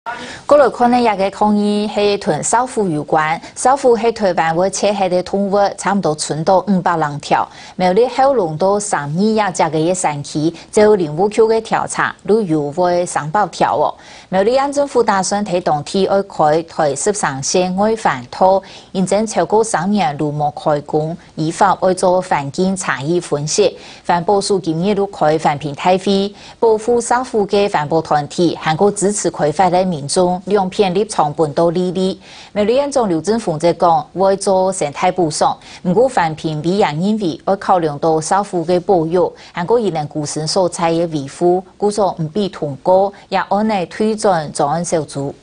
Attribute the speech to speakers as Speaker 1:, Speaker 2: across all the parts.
Speaker 1: 过来看呢，也个抗议係同守護有關。守護係台灣會切係嘅動物，差唔多存到500人條。苗栗後龍到3億也隻嘅一山區，就林務局嘅調查，旅遊會上報條哦。苗栗縣政府打算喺當天要開台13線外環島，現正超過3年都冇開工，依法要做環境差異分析。環保署今日都開環評大會，保護守護嘅環保團體，韓國支持開發嘅民眾兩片立場本都利利。苗栗縣長劉正鳳則講，會做生態補償，不過環評委員認為要考量到守護嘅保育，韓國亦能固身所採嘅維護，故所唔必通過，也按內推轉專案小組。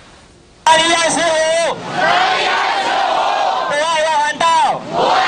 Speaker 2: 225，不愛要環島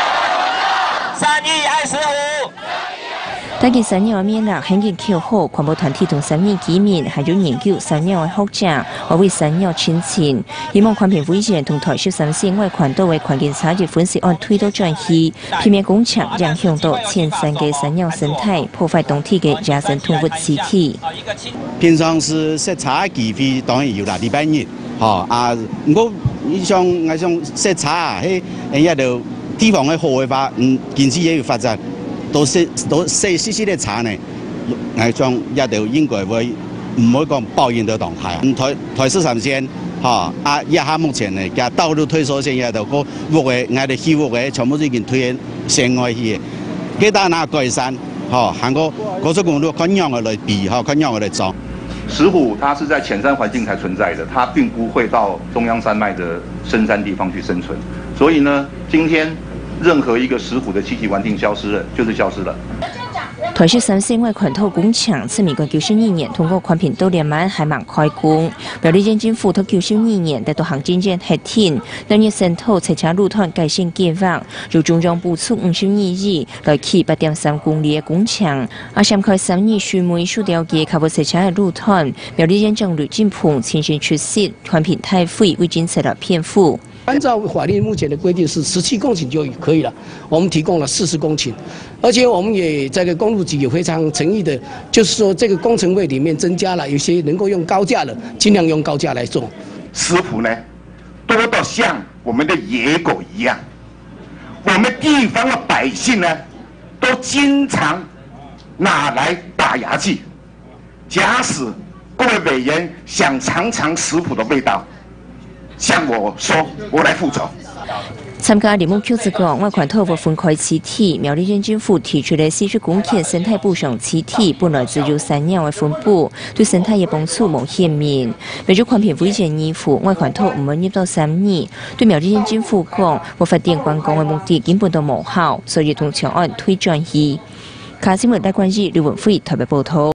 Speaker 2: ，3億25。
Speaker 3: 大家3年面啦，很緊口號，環保團體同3年居民還有研究3年嘅學者，我為3年前前，希望環評委員同台13線外環島嘅環境差異分析案推到轉去，避免工廠影響到前山嘅3年生態，破壞當地嘅野生動物屍體。
Speaker 4: 平常時視察機會當然有啦，禮拜日，我像視察啊，迄度地方嘅好嘅話，經濟也有發展。都細細的查呢，係將一度應該會唔會講抱怨的動態。台13線，一下目前呢，嘅道路推所線一度個屋嘅，我哋起屋嘅全部都已經推線外去，幾大那改善，韓國高速公路咁樣嘅嚟比，咁樣嘅嚟裝。
Speaker 5: 石虎它是在淺山環境才存在的，它並不會到中央山脈的深山地方去生存，所以呢，今天。任何一個石虎的棲息環境消失了，就是消失了。
Speaker 3: 台13線外環島工廠自民國92年通過環評都年滿還蠻開工，苗栗縣政府到92年得到行政院核定，2年先頭採車路段改善計劃，由中央補助52億來起8.3公里嘅工廠，涵蓋3年樹莓樹條嘅及無採車嘅路段。苗栗縣長呂進鵬親身出席環評大會，為檢測了篇幅。
Speaker 6: 按照法律目前的規定是17公頃就可以了，我們提供了40公頃，而且我們也這個公路局也非常誠意的，就是說這個工程費裡面增加了，有些能夠用高價的，盡量用高價來做。
Speaker 7: 石虎呢，多到像我們的野狗一樣，我們地方的百姓呢，都經常拿來打牙祭。假使各位委員想嘗嘗石虎的味道。向我說，我來負責。
Speaker 3: 參加林務局子講，外環島會分開起體，苗栗縣政府提出的40公頃生態補償起體，本來只有3年嘅分布，對生態嘅幫助冇顯明。苗栗環評委員議府外環島唔滿入到3年，對苗栗縣政府講，我發展觀光嘅目的根本都冇效，所以同長安推轉去。卡新聞大關係劉文輝台北報道。